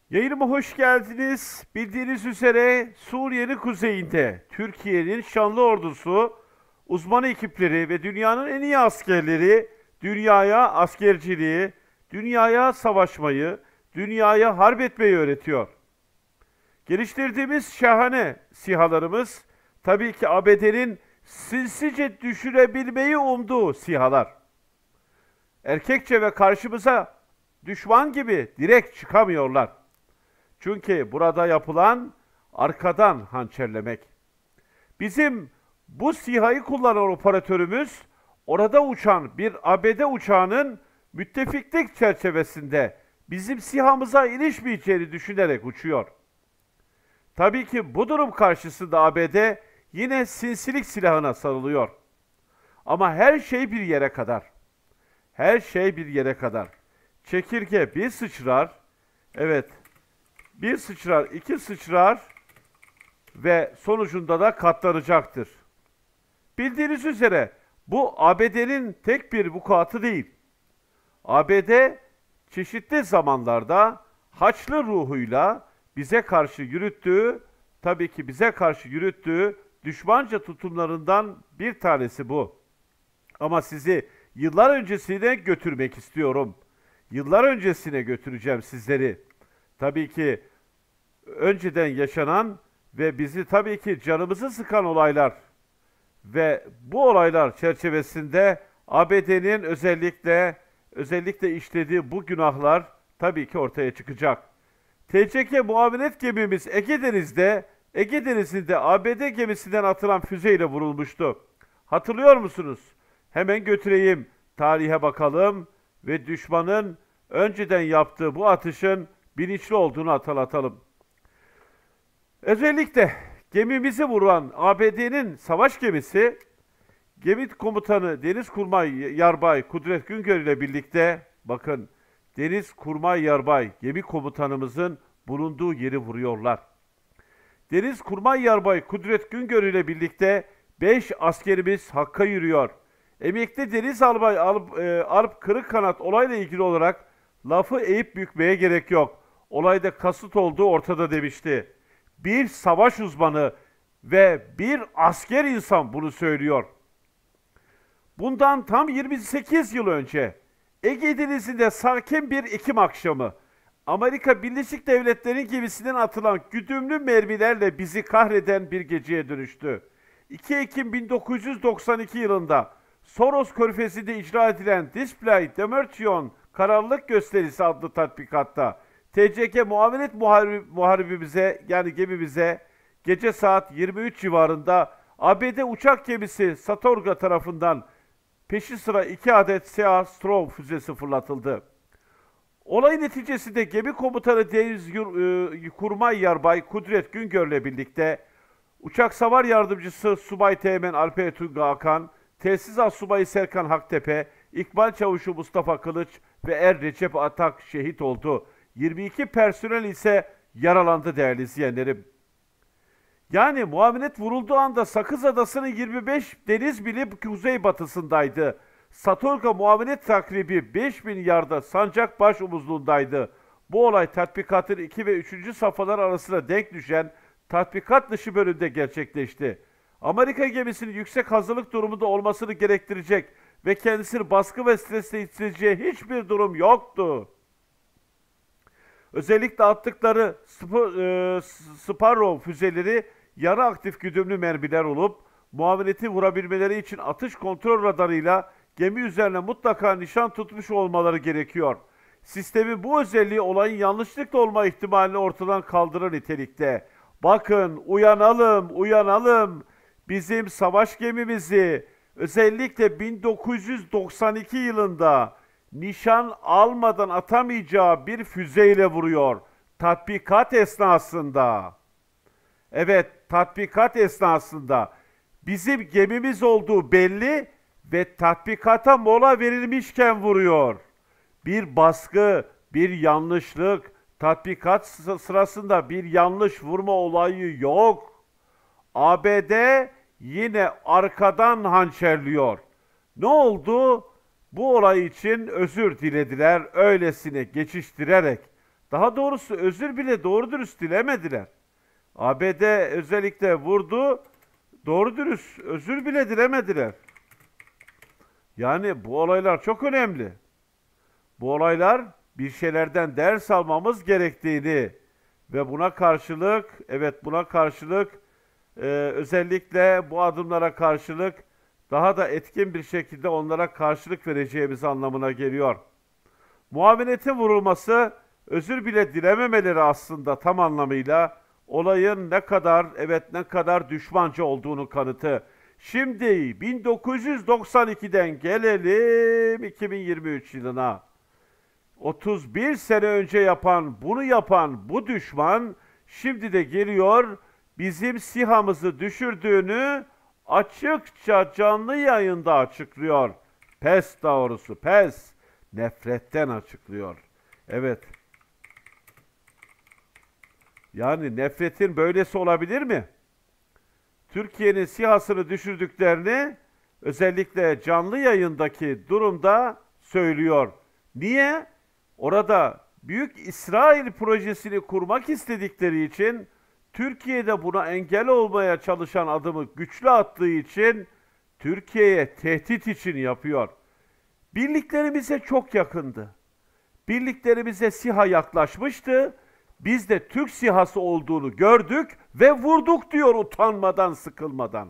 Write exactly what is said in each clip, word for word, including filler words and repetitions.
Yayınıma hoş geldiniz. Bildiğiniz üzere Suriye'nin kuzeyinde Türkiye'nin şanlı ordusu, uzman ekipleri ve dünyanın en iyi askerleri dünyaya askerciliği, dünyaya savaşmayı, dünyaya harp etmeyi öğretiyor. Geliştirdiğimiz şahane sihalarımız tabii ki A B D'nin sinsice düşürebilmeyi umduğu sihalar. Erkekçe ve karşımıza düşman gibi direkt çıkamıyorlar. Çünkü burada yapılan arkadan hançerlemek. Bizim bu SİHA'yı kullanan operatörümüz orada uçan bir A B D uçağının müttefiklik çerçevesinde bizim SİHA'mıza ilişmeyeceğini düşünerek uçuyor. Tabii ki bu durum karşısında A B D yine sinsilik silahına sarılıyor. Ama her şey bir yere kadar. Her şey bir yere kadar. Çekirge bir sıçrar, evet, bir sıçrar, iki sıçrar ve sonucunda da katlanacaktır. Bildiğiniz üzere bu A B D'nin tek bir vukuatı değil. A B D çeşitli zamanlarda Haçlı ruhuyla bize karşı yürüttüğü, tabii ki bize karşı yürüttüğü düşmanca tutumlarından bir tanesi bu. Ama sizi yıllar öncesine götürmek istiyorum. Yıllar öncesine götüreceğim sizleri. Tabii ki önceden yaşanan ve bizi tabii ki canımızı sıkan olaylar ve bu olaylar çerçevesinde A B D'nin özellikle özellikle işlediği bu günahlar tabii ki ortaya çıkacak. T C K muavinet gemimiz Ege Denizi'nde Ege Denizi'nde A B D gemisinden atılan füzeyle vurulmuştu. Hatırlıyor musunuz? Hemen götüreyim. Tarihe bakalım ve düşmanın önceden yaptığı bu atışın bilinçli olduğunu hatırlatalım. Özellikle gemimizi vuran A B D'nin savaş gemisi, gemi komutanı Deniz Kurmay Yarbay Kudret Güngör ile birlikte, bakın, Deniz Kurmay Yarbay gemi komutanımızın bulunduğu yeri vuruyorlar. Deniz Kurmay Yarbay Kudret Güngör ile birlikte beş askerimiz Hakk'a yürüyor. Emekli Deniz Albay Alp, e, Alp Kırıkkanat olayla ilgili olarak lafı eğip bükmeye gerek yok. Olayda kasıt olduğu ortada demişti. Bir savaş uzmanı ve bir asker insan bunu söylüyor. Bundan tam yirmi sekiz yıl önce Ege Denizi'nde sakin bir Ekim akşamı Amerika Birleşik Devletleri'nin gemisinden atılan güdümlü mermilerle bizi kahreden bir geceye dönüştü. iki Ekim bin dokuz yüz doksan iki yılında Soros Körfezi'nde icra edilen Display Demertion Kararlılık Gösterisi adlı tatbikatta T C K muavinet muharibimize, yani gemimize, gece saat yirmi üç civarında A B D uçak gemisi Satorga tarafından peşi sıra iki adet S E A Strov füzesi fırlatıldı. Olay neticesinde gemi komutanı Deniz e, Kurmay Yarbay Kudret Güngör'le birlikte uçak savar yardımcısı Subay Teğmen Alper Tunga Akan, Tesisat Subayı Serkan Haktepe, İkbal Çavuşu Mustafa Kılıç ve Er Recep Atak şehit oldu. yirmi iki personel ise yaralandı değerli izleyenlerim. Yani muavinet vurulduğu anda Sakız Adası'nın yirmi beş deniz mili kuzeybatısındaydı. Satorga muavinet takribi beş bin yarda sancak baş omuzluğundaydı. Bu olay tatbikatın iki ve üçüncü safhalar arasında denk düşen tatbikat dışı bölümde gerçekleşti. Amerika gemisinin yüksek hazırlık durumunda olmasını gerektirecek ve kendisini baskı ve stresle hissedeceği hiçbir durum yoktu. Özellikle attıkları e, Sparrow füzeleri yarı aktif güdümlü mermiler olup muavineti vurabilmeleri için atış kontrol radarıyla gemi üzerine mutlaka nişan tutmuş olmaları gerekiyor. Sistemin bu özelliği olayın yanlışlıkla olma ihtimalini ortadan kaldırır nitelikte. Bakın, uyanalım, uyanalım. Bizim savaş gemimizi özellikle bin dokuz yüz doksan iki yılında nişan almadan atamayacağı bir füzeyle vuruyor. Tatbikat esnasında. Evet, tatbikat esnasında. Bizim gemimiz olduğu belli ve tatbikata mola verilmişken vuruyor. Bir baskı, bir yanlışlık, tatbikat sırasında bir yanlış vurma olayı yok. A B D yine arkadan hançerliyor. Ne oldu? Bu olay için özür dilediler, öylesine geçiştirerek. Daha doğrusu özür bile doğru dürüst dilemediler. A B D özellikle vurdu, doğru dürüst özür bile dilemediler. Yani bu olaylar çok önemli. Bu olaylar bir şeylerden ders almamız gerektiğini ve buna karşılık, evet buna karşılık e, özellikle bu adımlara karşılık daha da etkin bir şekilde onlara karşılık vereceğimiz anlamına geliyor. Muavenetin vurulması, özür bile dilememeleri aslında tam anlamıyla olayın ne kadar, evet ne kadar düşmanca olduğunu kanıtı. Şimdi bin dokuz yüz doksan ikiden gelelim iki bin yirmi üç yılına. otuz bir sene önce yapan, bunu yapan bu düşman şimdi de geliyor bizim SİHA'mızı düşürdüğünü açıkça canlı yayında açıklıyor. Pes doğrusu, pes. Nefretten açıklıyor. Evet. Yani nefretin böylesi olabilir mi? Türkiye'nin SİHA'sını düşürdüklerini özellikle canlı yayındaki durumda söylüyor. Niye? Orada Büyük İsrail projesini kurmak istedikleri için, Türkiye'de buna engel olmaya çalışan adımı güçlü attığı için Türkiye'ye tehdit için yapıyor. Birliklerimize çok yakındı. Birliklerimize SİHA yaklaşmıştı. Biz de Türk SİHA'sı olduğunu gördük ve vurduk diyor utanmadan, sıkılmadan.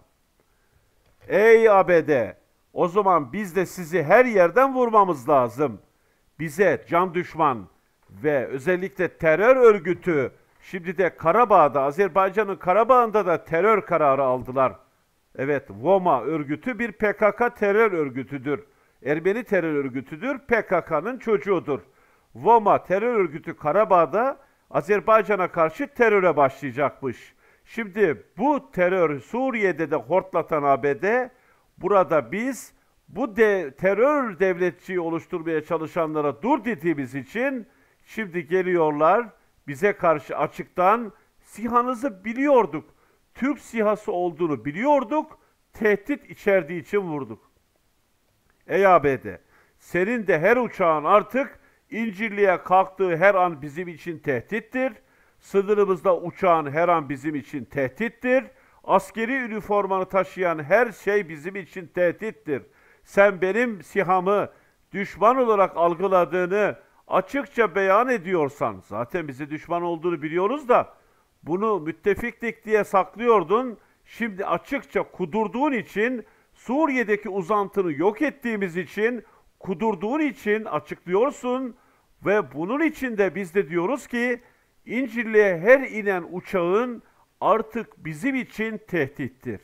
Ey A B D, o zaman biz de sizi her yerden vurmamız lazım. Bize can düşman ve özellikle terör örgütü, şimdi de Karabağ'da, Azerbaycan'ın Karabağ'ında da terör kararı aldılar. Evet, VOMA örgütü bir P K K terör örgütüdür. Ermeni terör örgütüdür, P K K'nın çocuğudur. VOMA terör örgütü Karabağ'da Azerbaycan'a karşı teröre başlayacakmış. Şimdi bu terör Suriye'de de hortlatan A B D, burada biz bu de, terör devletçiyi oluşturmaya çalışanlara dur dediğimiz için şimdi geliyorlar bize karşı açıktan SİHA'nızı biliyorduk. Türk SİHA'sı olduğunu biliyorduk. Tehdit içerdiği için vurduk. Ey A B D, senin de her uçağın artık İncirli'ye kalktığı her an bizim için tehdittir. Sınırımızda uçağın her an bizim için tehdittir. Askeri üniformanı taşıyan her şey bizim için tehdittir. Sen benim SİHA'mı düşman olarak algıladığını açıkça beyan ediyorsan, zaten bize düşman olduğunu biliyoruz da bunu müttefiklik diye saklıyordun. Şimdi açıkça kudurduğun için, Suriye'deki uzantını yok ettiğimiz için, kudurduğun için açıklıyorsun ve bunun için de biz de diyoruz ki İncirli'ye her inen uçağın artık bizim için tehdittir.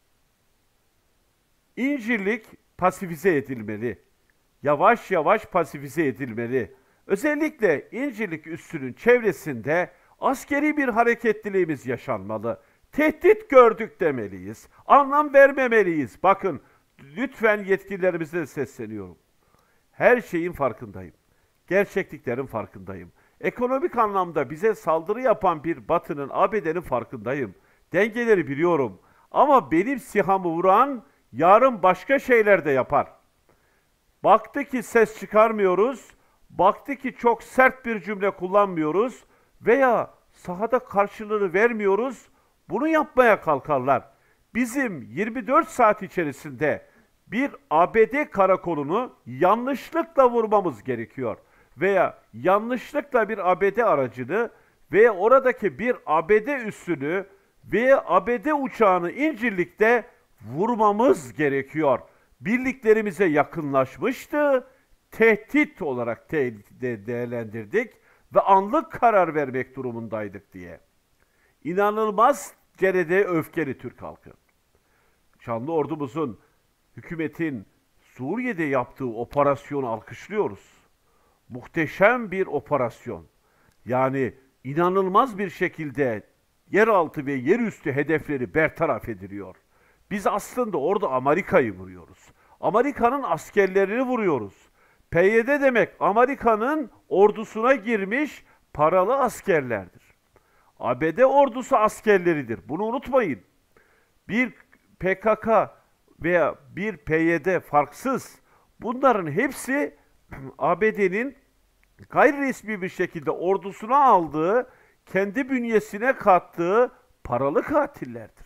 İncirlik pasifize edilmeli. Yavaş yavaş pasifize edilmeli. Özellikle İncirlik üssünün çevresinde askeri bir hareketliliğimiz yaşanmalı. Tehdit gördük demeliyiz. Anlam vermemeliyiz. Bakın lütfen yetkililerimize de sesleniyorum. Her şeyin farkındayım. Gerçekliklerin farkındayım. Ekonomik anlamda bize saldırı yapan bir Batı'nın, A B D'nin farkındayım. Dengeleri biliyorum. Ama benim SİHA'mı vuran yarın başka şeyler de yapar. Baktı ki ses çıkarmıyoruz, baktı ki çok sert bir cümle kullanmıyoruz veya sahada karşılığını vermiyoruz, bunu yapmaya kalkarlar. Bizim yirmi dört saat içerisinde bir A B D karakolunu yanlışlıkla vurmamız gerekiyor. Veya yanlışlıkla bir A B D aracını veya oradaki bir A B D üssünü veya A B D uçağını İncirlik'te vurmamız gerekiyor. Birliklerimize yakınlaşmıştı, tehdit olarak de değerlendirdik ve anlık karar vermek durumundaydık diye. İnanılmaz derecede öfkeli Türk halkı. Şanlı ordumuzun, hükümetin Suriye'de yaptığı operasyonu alkışlıyoruz. Muhteşem bir operasyon. Yani inanılmaz bir şekilde yeraltı ve yerüstü hedefleri bertaraf ediliyor. Biz aslında orada Amerika'yı vuruyoruz. Amerika'nın askerlerini vuruyoruz. P Y D demek Amerika'nın ordusuna girmiş paralı askerlerdir. A B D ordusu askerleridir. Bunu unutmayın. Bir P K K veya bir P Y D farksız. Bunların hepsi A B D'nin gayri resmi bir şekilde ordusuna aldığı, kendi bünyesine kattığı paralı katillerdir.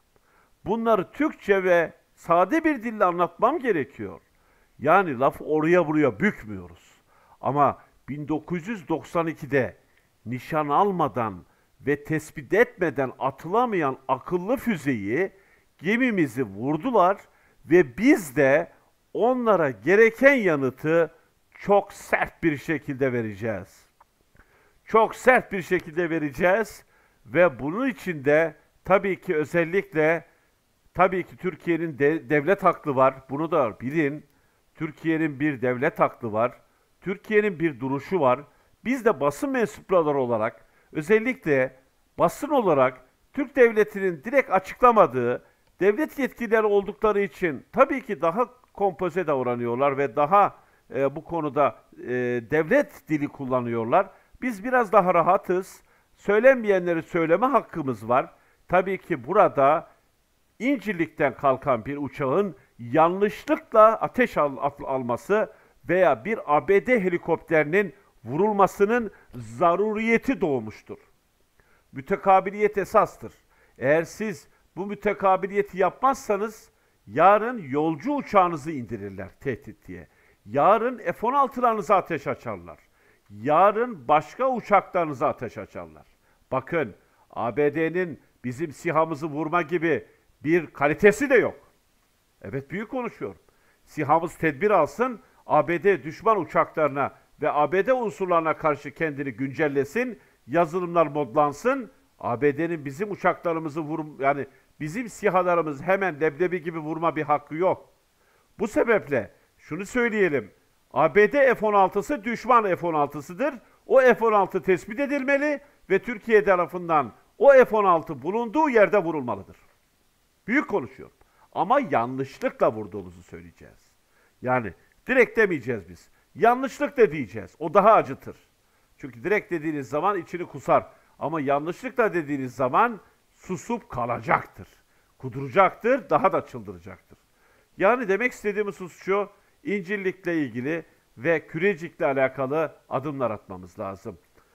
Bunları Türkçe ve sade bir dille anlatmam gerekiyor. Yani laf oraya buraya bükmüyoruz. Ama bin dokuz yüz doksan ikide nişan almadan ve tespit etmeden atılamayan akıllı füzeyi gemimizi vurdular ve biz de onlara gereken yanıtı çok sert bir şekilde vereceğiz. Çok sert bir şekilde vereceğiz ve bunun için de tabii ki özellikle tabii ki Türkiye'nin de, devlet aklı var. Bunu da bilin. Türkiye'nin bir devlet aklı var. Türkiye'nin bir duruşu var. Biz de basın mensupları olarak özellikle basın olarak Türk devletinin direkt açıklamadığı devlet yetkilileri oldukları için tabii ki daha kompoze davranıyorlar ve daha e, bu konuda e, devlet dili kullanıyorlar. Biz biraz daha rahatız. Söylenmeyenleri söyleme hakkımız var. Tabii ki burada İncirlik'ten kalkan bir uçağın yanlışlıkla ateş al, alması veya bir A B D helikopterinin vurulmasının zaruriyeti doğmuştur. Mütekabiliyet esastır. Eğer siz bu mütekabiliyeti yapmazsanız yarın yolcu uçağınızı indirirler tehdit diye. Yarın F on altılarınıza ateş açarlar. Yarın başka uçaklarınıza ateş açarlar. Bakın A B D'nin bizim SİHA'mızı vurma gibi bir kalitesi de yok. Evet, büyük konuşuyorum. SİHA'mız tedbir alsın, A B D düşman uçaklarına ve A B D unsurlarına karşı kendini güncellesin, yazılımlar modlansın. A B D'nin bizim uçaklarımızı vur, yani bizim SİHA'larımız hemen leblebi gibi vurma bir hakkı yok. Bu sebeple şunu söyleyelim. A B D F on altısı düşman F on altısıdır. O F on altı tespit edilmeli ve Türkiye tarafından o F on altı bulunduğu yerde vurulmalıdır. Büyük konuşuyorum. Ama yanlışlıkla vurduğumuzu söyleyeceğiz. Yani direkt demeyeceğiz biz. Yanlışlık da diyeceğiz. O daha acıtır. Çünkü direkt dediğiniz zaman içini kusar. Ama yanlışlıkla dediğiniz zaman susup kalacaktır. Kuduracaktır, daha da çıldıracaktır. Yani demek istediğimiz husus şu, İncirlik'le ilgili ve Kürecik'le alakalı adımlar atmamız lazım.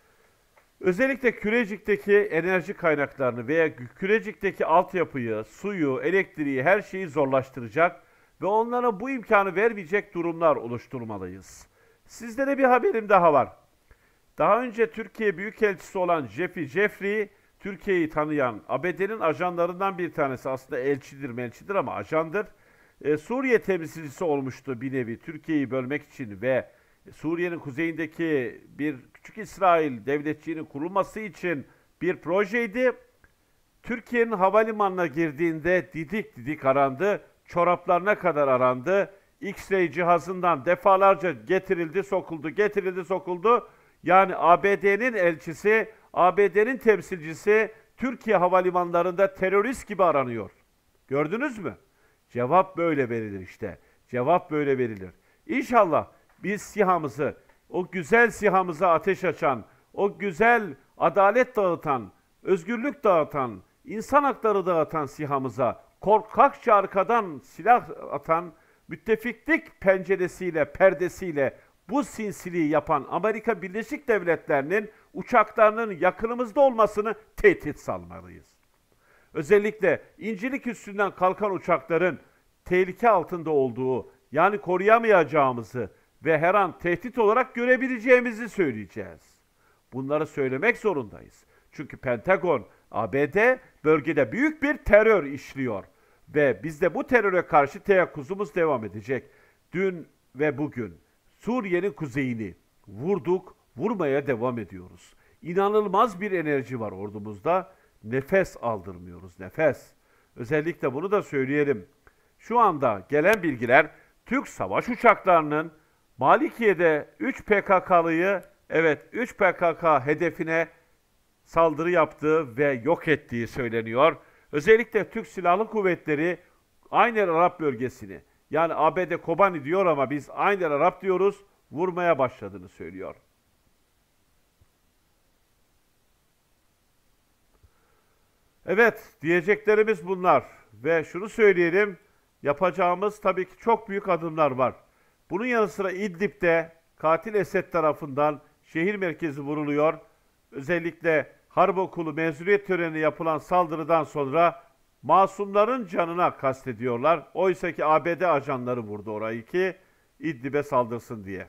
Özellikle Kürecik'teki enerji kaynaklarını veya Kürecik'teki altyapıyı, suyu, elektriği, her şeyi zorlaştıracak ve onlara bu imkanı vermeyecek durumlar oluşturmalıyız. Sizlere bir haberim daha var. Daha önce Türkiye Büyükelçisi olan Jeffrey Jeffrey, Türkiye'yi tanıyan A B D'nin ajanlarından bir tanesi, aslında elçidir melçidir ama ajandır. Ee, Suriye temsilcisi olmuştu bir nevi Türkiye'yi bölmek için ve Suriye'nin kuzeyindeki bir küçük İsrail devletçiğinin kurulması için bir projeydi. Türkiye'nin havalimanına girdiğinde didik didik arandı, çoraplarına kadar arandı. X-ray cihazından defalarca getirildi, sokuldu, getirildi, sokuldu. Yani A B D'nin elçisi, A B D'nin temsilcisi Türkiye havalimanlarında terörist gibi aranıyor. Gördünüz mü? Cevap böyle verilir işte. Cevap böyle verilir. İnşallah biz SİHA'mızı, o güzel SİHA'mıza ateş açan, o güzel adalet dağıtan, özgürlük dağıtan, insan hakları dağıtan SİHA'mıza korkakça arkadan silah atan, müttefiklik penceresiyle, perdesiyle bu sinsiliği yapan Amerika Birleşik Devletleri'nin uçaklarının yakınımızda olmasını tehdit salmalıyız. Özellikle İncirlik üstünden kalkan uçakların tehlike altında olduğu, yani koruyamayacağımızı ve her an tehdit olarak görebileceğimizi söyleyeceğiz. Bunları söylemek zorundayız. Çünkü Pentagon, A B D bölgede büyük bir terör işliyor. Ve biz de bu teröre karşı teyakkuzumuz devam edecek. Dün ve bugün Suriye'nin kuzeyini vurduk, vurmaya devam ediyoruz. İnanılmaz bir enerji var ordumuzda. Nefes aldırmıyoruz, nefes. Özellikle bunu da söyleyelim. Şu anda gelen bilgiler Türk savaş uçaklarının Malikiye'de üç P K K'lıyı, evet üç P K K hedefine saldırı yaptığı ve yok ettiği söyleniyor. Özellikle Türk Silahlı Kuvvetleri Ayn-el Arap bölgesini, yani A B D Kobani diyor ama biz Ayn-el Arap diyoruz, vurmaya başladığını söylüyor. Evet, diyeceklerimiz bunlar. Ve şunu söyleyelim, yapacağımız tabii ki çok büyük adımlar var. Bunun yanı sıra İdlib'de katil Esed tarafından şehir merkezi vuruluyor. Özellikle Harp Okulu mezuniyet töreni yapılan saldırıdan sonra masumların canına kastediyorlar. Oysa ki A B D ajanları vurdu orayı ki İdlib'e saldırsın diye.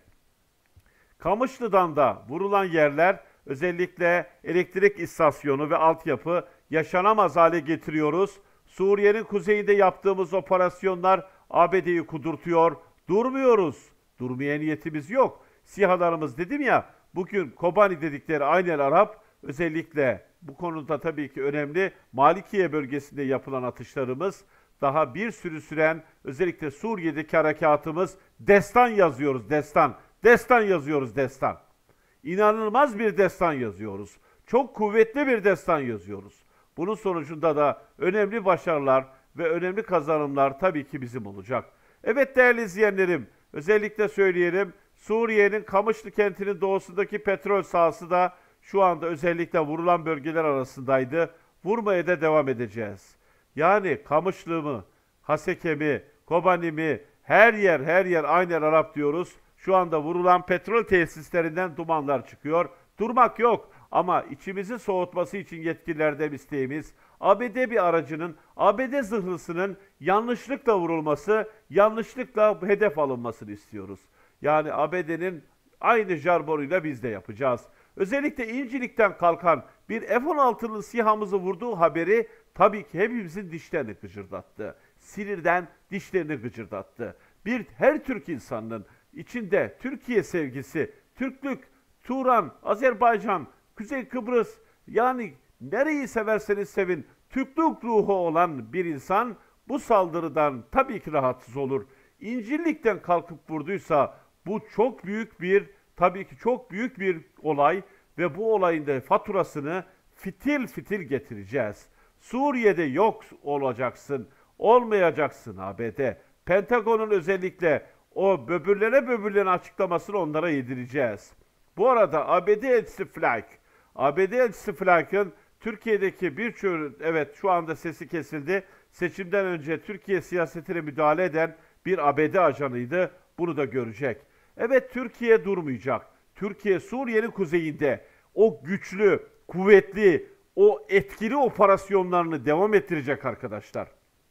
Kamışlı'dan da vurulan yerler, özellikle elektrik istasyonu ve altyapı, yaşanamaz hale getiriyoruz. Suriye'nin kuzeyinde yaptığımız operasyonlar A B D'yi kudurtuyor. Durmuyoruz. Durmaya niyetimiz yok. SİHA'larımız dedim ya, bugün Kobani dedikleri Aynel Arap, özellikle bu konuda tabii ki önemli Malikiye bölgesinde yapılan atışlarımız, daha bir sürü süren özellikle Suriye'deki harekatımız, destan yazıyoruz, destan. Destan yazıyoruz, destan. İnanılmaz bir destan yazıyoruz. Çok kuvvetli bir destan yazıyoruz. Bunun sonucunda da önemli başarılar ve önemli kazanımlar tabii ki bizim olacak. Evet değerli izleyenlerim, özellikle söyleyelim, Suriye'nin Kamışlı kentinin doğusundaki petrol sahası da şu anda özellikle vurulan bölgeler arasındaydı. Vurmaya da devam edeceğiz. Yani Kamışlı mı, Haseke mi, Kobani mi, her yer her yer Aynel Arap diyoruz. Şu anda vurulan petrol tesislerinden dumanlar çıkıyor. Durmak yok ama içimizi soğutması için yetkililerden isteğimiz, A B D bir aracının, A B D zırhlısının yanlışlıkla vurulması, yanlışlıkla hedef alınmasını istiyoruz. Yani A B D'nin aynı jargonuyla biz de yapacağız. Özellikle İncirlik'ten kalkan bir F on altı'nın SİHA'mızı vurduğu haberi tabii ki hepimizin dişlerini gıcırdattı. Sinirden dişlerini gıcırdattı. Bir her Türk insanının içinde Türkiye sevgisi, Türklük, Turan, Azerbaycan, Kuzey Kıbrıs, yani nereyi severseniz sevin, Türklük ruhu olan bir insan bu saldırıdan tabii ki rahatsız olur. İncirlik'ten kalkıp vurduysa bu çok büyük bir, tabii ki çok büyük bir olay ve bu olayın da faturasını fitil fitil getireceğiz. Suriye'de yok olacaksın, olmayacaksın A B D. Pentagon'un özellikle o böbürlene böbürlene açıklamasını onlara yedireceğiz. Bu arada A B D elçisi Flake, A B D elçisi Flake'ın Türkiye'deki birçok, evet şu anda sesi kesildi, seçimden önce Türkiye siyasetine müdahale eden bir A B D ajanıydı. Bunu da görecek. Evet, Türkiye durmayacak. Türkiye Suriye'nin kuzeyinde o güçlü, kuvvetli, o etkili operasyonlarını devam ettirecek arkadaşlar.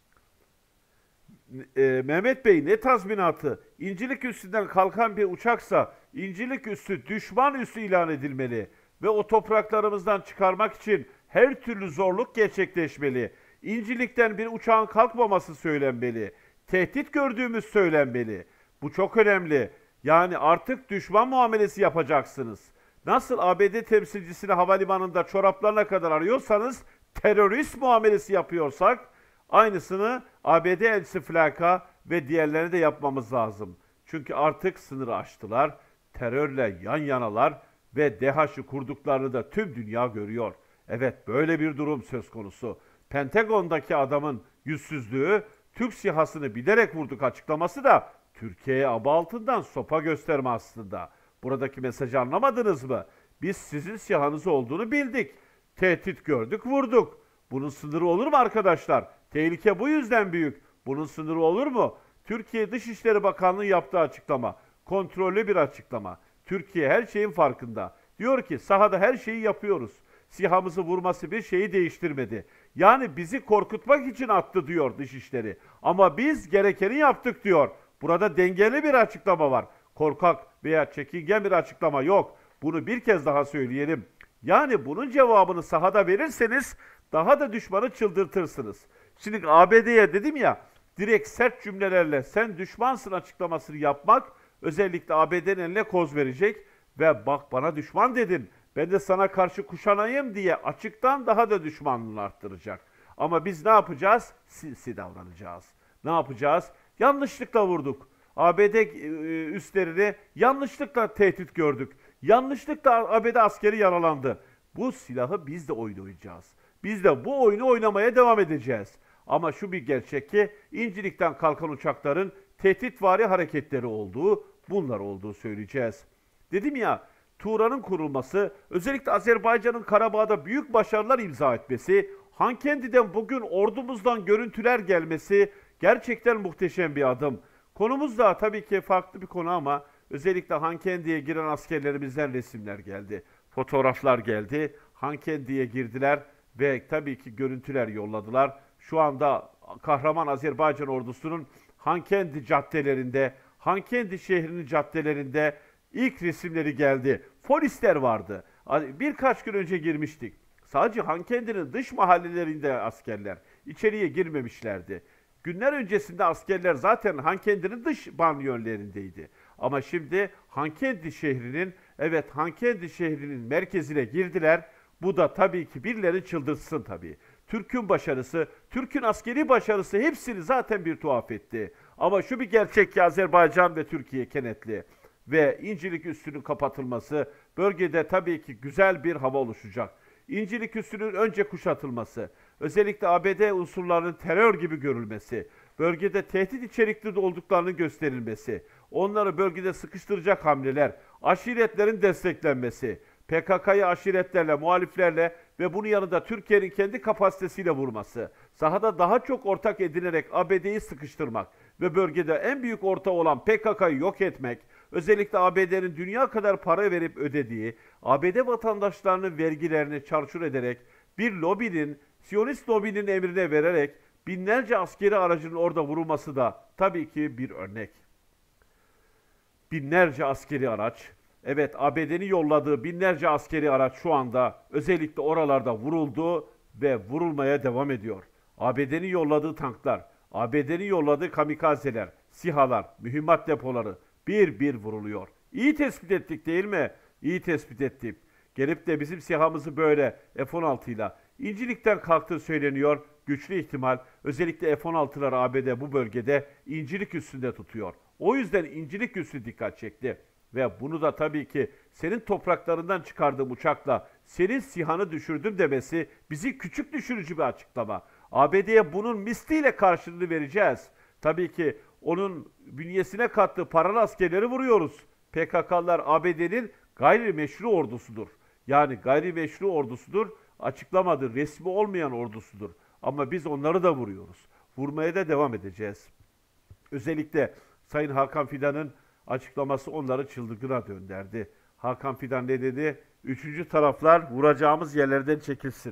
e, Mehmet Bey, ne tazminatı? İncirlik üssünden kalkan bir uçaksa İncirlik üssü düşman üssü ilan edilmeli ve o topraklarımızdan çıkarmak için her türlü zorluk gerçekleşmeli. İncirlik'ten bir uçağın kalkmaması söylenmeli. Tehdit gördüğümüz söylenmeli. Bu çok önemli. Yani artık düşman muamelesi yapacaksınız. Nasıl A B D temsilcisini havalimanında çoraplarına kadar arıyorsanız, terörist muamelesi yapıyorsak, aynısını A B D elçisi Flaka ve diğerlerine de yapmamız lazım. Çünkü artık sınırı aştılar, terörle yan yanalar ve DEHAŞ'ı kurduklarını da tüm dünya görüyor. Evet, böyle bir durum söz konusu. Pentagon'daki adamın yüzsüzlüğü, Türk SİHA'sını bilerek vurduk açıklaması da Türkiye'ye aba altından sopa gösterme aslında. Buradaki mesajı anlamadınız mı? Biz sizin SİHA'nız olduğunu bildik. Tehdit gördük, vurduk. Bunun sınırı olur mu arkadaşlar? Tehlike bu yüzden büyük. Bunun sınırı olur mu? Türkiye Dışişleri Bakanlığı yaptığı açıklama. Kontrollü bir açıklama. Türkiye her şeyin farkında. Diyor ki sahada her şeyi yapıyoruz. SİHA'mızı vurması bir şeyi değiştirmedi. Yani bizi korkutmak için attı diyor Dışişleri. Ama biz gerekeni yaptık diyor. Burada dengeli bir açıklama var. Korkak veya çekingen bir açıklama yok. Bunu bir kez daha söyleyelim. Yani bunun cevabını sahada verirseniz daha da düşmanı çıldırtırsınız. Şimdi A B D'ye dedim ya, direkt sert cümlelerle sen düşmansın açıklamasını yapmak özellikle A B D'nin eline koz verecek ve bak bana düşman dedin, ben de sana karşı kuşanayım diye açıktan daha da düşmanlığını arttıracak. Ama biz ne yapacağız? Sinsi davranacağız. Ne yapacağız? Yanlışlıkla vurduk. A B D üslerini yanlışlıkla tehdit gördük. Yanlışlıkla A B D askeri yaralandı. Bu silahı biz de oynayacağız. Biz de bu oyunu oynamaya devam edeceğiz. Ama şu bir gerçek ki İncirlik'ten kalkan uçakların tehditvari hareketleri olduğu, bunlar olduğu söyleyeceğiz. Dedim ya, Turan'ın kurulması, özellikle Azerbaycan'ın Karabağ'da büyük başarılar imza etmesi, Hankendi'den bugün ordumuzdan görüntüler gelmesi gerçekten muhteşem bir adım. Konumuz da tabii ki farklı bir konu ama Özellikle Hankendi'ye giren askerlerimizden resimler geldi. Fotoğraflar geldi. Hankendi'ye girdiler ve tabii ki görüntüler yolladılar. Şu anda kahraman Azerbaycan ordusunun Hankendi caddelerinde, Hankendi şehrinin caddelerinde ilk resimleri geldi. Polisler vardı. Birkaç gün önce girmiştik. Sadece Hankendi'nin dış mahallelerinde askerler. İçeriye girmemişlerdi. Günler öncesinde askerler zaten Hankendi'nin dış banyollerindeydi. Ama şimdi Hankendi şehrinin, evet Hankendi şehrinin merkezine girdiler. Bu da tabii ki birileri çıldırsın tabii. Türk'ün başarısı, Türk'ün askeri başarısı hepsini zaten bir tuhaf etti. Ama şu bir gerçek ki Azerbaycan ve Türkiye kenetli. Ve İncilik Üssü'nün kapatılması, bölgede tabii ki güzel bir hava oluşacak. İncilik Üssü'nün önce kuşatılması, özellikle A B D unsurlarının terör gibi görülmesi, bölgede tehdit içerikli olduklarının gösterilmesi, onları bölgede sıkıştıracak hamleler, aşiretlerin desteklenmesi, P K K'yı aşiretlerle, muhaliflerle ve bunun yanında Türkiye'nin kendi kapasitesiyle vurması, sahada daha çok ortak edinerek A B D'yi sıkıştırmak ve bölgede en büyük ortağı olan P K K'yı yok etmek, özellikle A B D'nin dünya kadar para verip ödediği, A B D vatandaşlarının vergilerini çarçur ederek, bir lobinin, Siyonist lobinin emrine vererek binlerce askeri aracının orada vurulması da tabii ki bir örnek. Binlerce askeri araç, evet A B D'nin yolladığı binlerce askeri araç şu anda özellikle oralarda vuruldu ve vurulmaya devam ediyor. A B D'nin yolladığı tanklar, A B D'nin yolladığı kamikazeler, SİHA'lar, mühimmat depoları bir bir vuruluyor. İyi tespit ettik değil mi? İyi tespit ettik. Gelip de bizim SİHA'mızı böyle F on altı ile İncilik'ten kalktığı söyleniyor. Güçlü ihtimal özellikle F on altılar A B D bu bölgede İncilik üstünde tutuyor. O yüzden İncilik üssü dikkat çekti. Ve bunu da tabii ki senin topraklarından çıkardığım uçakla senin SİHA'nı düşürdüm demesi bizi küçük düşürücü bir açıklama. A B D'ye bunun misliyle karşılığını vereceğiz. Tabii ki onun bünyesine kattığı paralı askerleri vuruyoruz. P K K'lılar A B D'nin gayrimeşru ordusudur. Yani gayrimeşru ordusudur, açıklamadır, resmi olmayan ordusudur. Ama biz onları da vuruyoruz. Vurmaya da devam edeceğiz. Özellikle Sayın Hakan Fidan'ın açıklaması onları çılgına döndürdü. Hakan Fidan ne dedi? Üçüncü taraflar vuracağımız yerlerden çekilsin.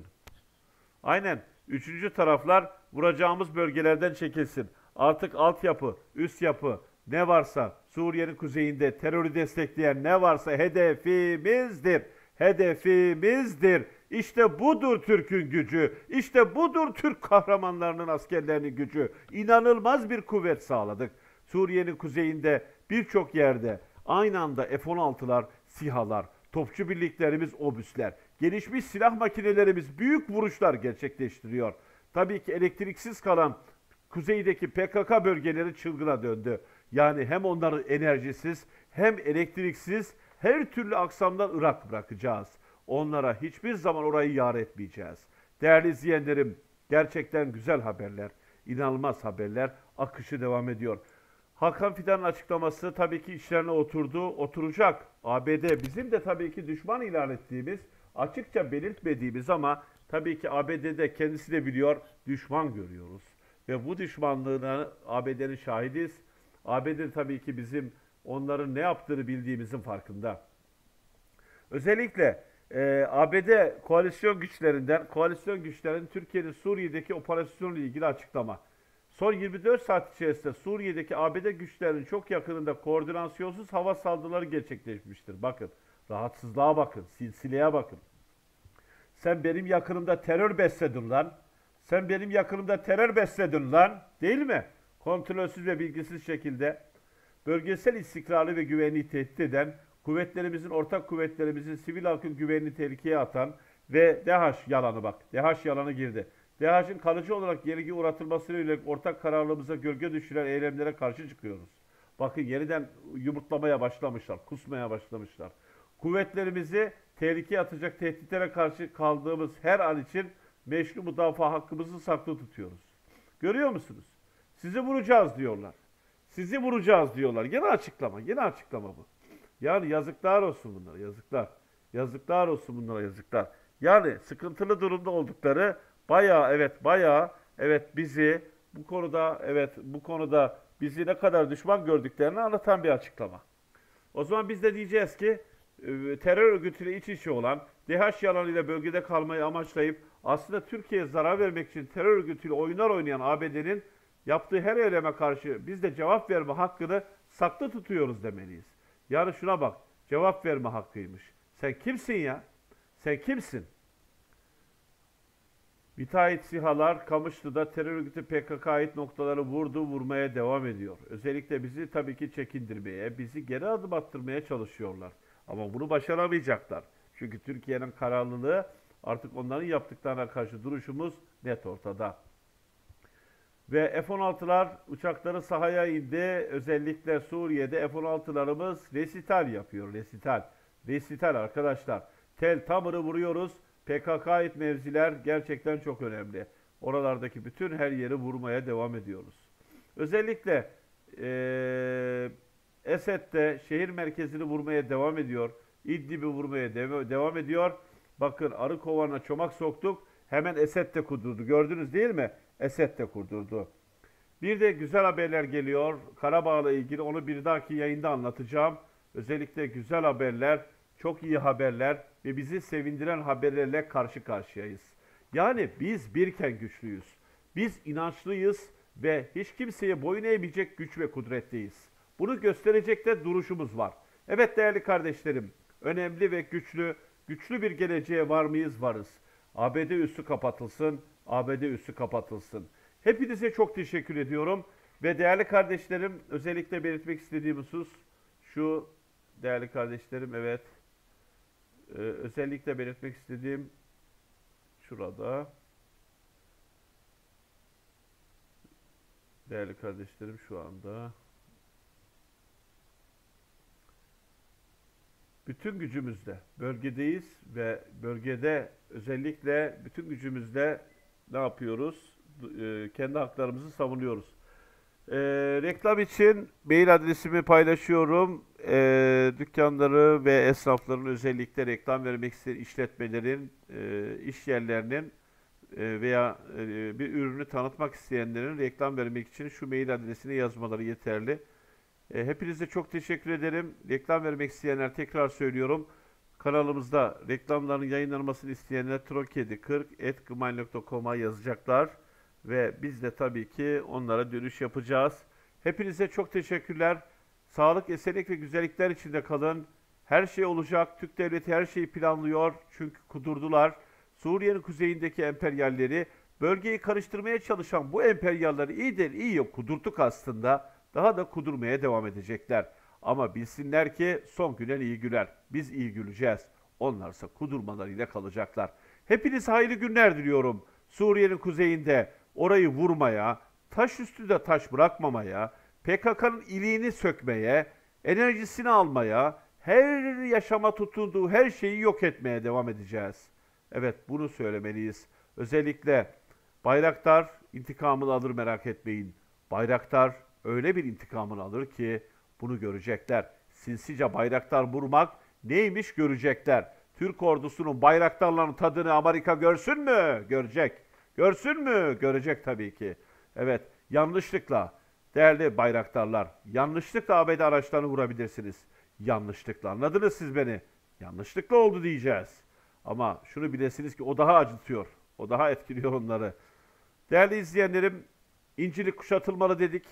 Aynen. Üçüncü taraflar vuracağımız bölgelerden çekilsin. Artık altyapı, üst yapı ne varsa Suriye'nin kuzeyinde terörü destekleyen ne varsa hedefimizdir. Hedefimizdir. İşte budur Türk'ün gücü. İşte budur Türk kahramanlarının askerlerinin gücü. İnanılmaz bir kuvvet sağladık. Suriye'nin kuzeyinde birçok yerde aynı anda F on altılar, SİHA'lar, topçu birliklerimiz, obüsler, gelişmiş silah makinelerimiz büyük vuruşlar gerçekleştiriyor. Tabii ki elektriksiz kalan kuzeydeki P K K bölgeleri çılgına döndü. Yani hem onları enerjisiz hem elektriksiz her türlü aksamdan Irak bırakacağız. Onlara hiçbir zaman orayı yar etmeyeceğiz. Değerli izleyenlerim, gerçekten güzel haberler, inanılmaz haberler, akışı devam ediyor. Hakan Fidan'ın açıklaması tabii ki işlerine oturdu, oturacak. A B D bizim de tabii ki düşman ilan ettiğimiz, açıkça belirtmediğimiz ama tabii ki A B D'de kendisi de biliyor, düşman görüyoruz. Ve bu düşmanlığına A B D'nin şahidiz. A B D tabii ki bizim onların ne yaptığını bildiğimizin farkında. Özellikle e, A B D koalisyon güçlerinden, koalisyon güçlerin Türkiye'nin Suriye'deki operasyonla ilgili açıklama. Son yirmi dört saat içerisinde Suriye'deki A B D güçlerinin çok yakınında koordinasyonsuz hava saldırıları gerçekleşmiştir. Bakın, rahatsızlığa bakın, silsileye bakın. Sen benim yakınımda terör besledin lan. Sen benim yakınımda terör besledin lan. Değil mi? Kontrolsüz ve bilgisiz şekilde bölgesel istikrarı ve güvenliği tehdit eden, kuvvetlerimizin, ortak kuvvetlerimizin sivil halkın güvenliğini tehlikeye atan ve DEHAŞ yalanı bak. DEHAŞ yalanı girdi. DEHAŞ'ın kalıcı olarak yenilgi uğratılmasıyla yönelik ortak kararlılığımıza gölge düşüren eylemlere karşı çıkıyoruz. Bakın yeniden yumurtlamaya başlamışlar, kusmaya başlamışlar. Kuvvetlerimizi tehlikeye atacak tehditlere karşı kaldığımız her an için meşru müdafaa hakkımızı saklı tutuyoruz. Görüyor musunuz? Sizi vuracağız diyorlar. Sizi vuracağız diyorlar. Yine açıklama, yine açıklama bu. Yani yazıklar olsun bunlara, yazıklar. Yazıklar olsun bunlara, yazıklar. Yani sıkıntılı durumda oldukları bayağı, evet bayağı, evet bizi bu konuda, evet bu konuda bizi ne kadar düşman gördüklerini anlatan bir açıklama. O zaman biz de diyeceğiz ki e, terör örgütüyle iç içe olan DEHAŞ yalanıyla bölgede kalmayı amaçlayıp aslında Türkiye'ye zarar vermek için terör örgütüyle oyunlar oynayan A B D'nin yaptığı her eyleme karşı biz de cevap verme hakkını saklı tutuyoruz demeliyiz. Yani şuna bak, cevap verme hakkıymış. Sen kimsin ya? Sen kimsin? Müteahhit SİHA'lar Kamışlı'da terör örgütü P K K'ya ait noktaları vurdu, vurmaya devam ediyor. Özellikle bizi tabii ki çekindirmeye, bizi geri adım attırmaya çalışıyorlar. Ama bunu başaramayacaklar. Çünkü Türkiye'nin kararlılığı, artık onların yaptıklarına karşı duruşumuz net ortada. Ve F on altılar uçakları sahaya indi. Özellikle Suriye'de F on altılarımız resital yapıyor. Resital. Resital arkadaşlar. Tel Tamır'ı vuruyoruz. P K K'ya ait mevziler gerçekten çok önemli. Oralardaki bütün her yeri vurmaya devam ediyoruz. Özellikle ee, Esed'de şehir merkezini vurmaya devam ediyor. İdlib'i vurmaya dev devam ediyor. Bakın arı kovanına çomak soktuk. Hemen Esed de kudurdu. Gördünüz değil mi? Esed de kurdurdu. Bir de güzel haberler geliyor. Karabağ'la ilgili onu bir dahaki yayında anlatacağım. Özellikle güzel haberler, çok iyi haberler ve bizi sevindiren haberlerle karşı karşıyayız. Yani biz birken güçlüyüz. Biz inançlıyız ve hiç kimseye boyun eğmeyecek güç ve kudretteyiz. Bunu gösterecek de duruşumuz var. Evet değerli kardeşlerim, önemli ve güçlü, güçlü bir geleceğe var mıyız? Varız. A B D üssü kapatılsın, A B D üssü kapatılsın. Hepinize çok teşekkür ediyorum. Ve değerli kardeşlerim, özellikle belirtmek istediğim husus şu, değerli kardeşlerim, evet, ee, özellikle belirtmek istediğim şurada, değerli kardeşlerim, şu anda bütün gücümüzle bölgedeyiz ve bölgede özellikle bütün gücümüzle ne yapıyoruz? E, kendi haklarımızı savunuyoruz. E, reklam için mail adresimi paylaşıyorum. E, dükkanları ve esnafların, özellikle reklam vermek isteyen işletmelerin, e, iş yerlerinin e, veya e, bir ürünü tanıtmak isteyenlerin reklam vermek için şu mail adresine yazmaları yeterli. E, hepinize çok teşekkür ederim. Reklam vermek isteyenler, tekrar söylüyorum. Kanalımızda reklamların yayınlanmasını isteyenler trokedi kırk et gmail nokta com'a yazacaklar. Ve biz de tabii ki onlara dönüş yapacağız. Hepinize çok teşekkürler. Sağlık, esenlik ve güzellikler içinde kalın. Her şey olacak. Türk Devleti her şeyi planlıyor. Çünkü kudurdular. Suriye'nin kuzeyindeki emperyalleri, bölgeyi karıştırmaya çalışan bu emperyalları iyi de iyi kudurttuk aslında. Daha da kudurmaya devam edecekler. Ama bilsinler ki son gülen iyi güler. Biz iyi güleceğiz. Onlarsa kudurmalarıyla kalacaklar. Hepinize hayırlı günler diliyorum. Suriye'nin kuzeyinde orayı vurmaya, taş üstü de taş bırakmamaya, P K K'nın iliğini sökmeye, enerjisini almaya, her yaşama tutunduğu her şeyi yok etmeye devam edeceğiz. Evet, bunu söylemeliyiz. Özellikle Bayraktar intikamını alır, merak etmeyin. Bayraktar öyle bir intikamını alır ki bunu görecekler. Sinsice Bayraktar vurmak neymiş görecekler. Türk ordusunun Bayraktarların tadını Amerika görsün mü? Görecek. Görsün mü? Görecek tabii ki. Evet, yanlışlıkla değerli Bayraktarlar, yanlışlıkla A B D araçlarını vurabilirsiniz. Yanlışlıkla, anladınız siz beni? Yanlışlıkla oldu diyeceğiz. Ama şunu bilesiniz ki o daha acıtıyor. O daha etkiliyor onları. Değerli izleyenlerim, İncirlik kuşatılmalı dedik.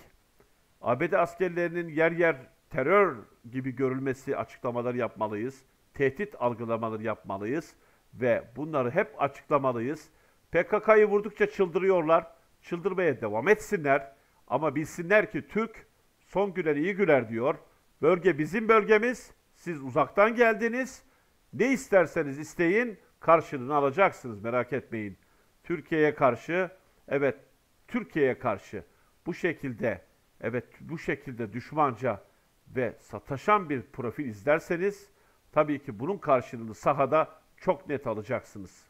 A B D askerlerinin yer yer terör gibi görülmesi açıklamaları yapmalıyız. Tehdit algılamaları yapmalıyız. Ve bunları hep açıklamalıyız. P K K'yı vurdukça çıldırıyorlar. Çıldırmaya devam etsinler. Ama bilsinler ki Türk son güler iyi güler diyor. Bölge bizim bölgemiz. Siz uzaktan geldiniz. Ne isterseniz isteyin, karşılığını alacaksınız, merak etmeyin. Türkiye'ye karşı, evet Türkiye'ye karşı bu şekilde, evet bu şekilde düşmanca ve sataşan bir profil izlerseniz tabii ki bunun karşılığını sahada çok net alacaksınız.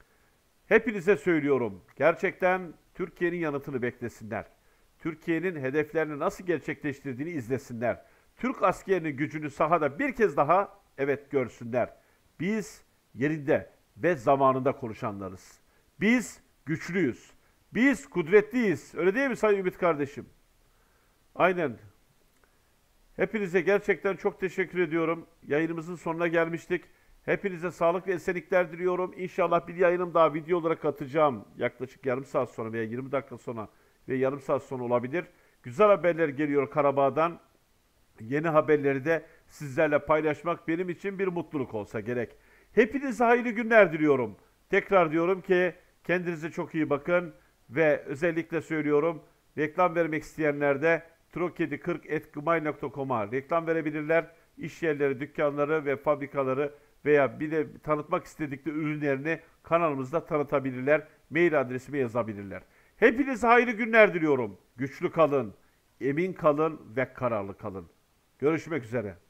Hepinize söylüyorum, gerçekten Türkiye'nin yanıtını beklesinler. Türkiye'nin hedeflerini nasıl gerçekleştirdiğini izlesinler. Türk askerinin gücünü sahada bir kez daha evet görsünler. Biz yerinde ve zamanında konuşanlarız. Biz güçlüyüz. Biz kudretliyiz. Öyle değil mi Sayın Ümit kardeşim? Aynen. Hepinize gerçekten çok teşekkür ediyorum. Yayınımızın sonuna gelmiştik. Hepinize sağlık ve esenlikler diliyorum. İnşallah bir yayınım daha video olarak atacağım. Yaklaşık yarım saat sonra veya yirmi dakika sonra ve yarım saat sonra olabilir. Güzel haberler geliyor Karabağ'dan. Yeni haberleri de sizlerle paylaşmak benim için bir mutluluk olsa gerek. Hepinize hayırlı günler diliyorum. Tekrar diyorum ki kendinize çok iyi bakın ve özellikle söylüyorum reklam vermek isteyenler de trokedi kırk et gmail nokta com'a reklam verebilirler. İş yerleri, dükkanları ve fabrikaları veya bir de tanıtmak istedikleri ürünlerini kanalımızda tanıtabilirler. Mail adresime yazabilirler. Hepinize hayırlı günler diliyorum. Güçlü kalın, emin kalın ve kararlı kalın. Görüşmek üzere.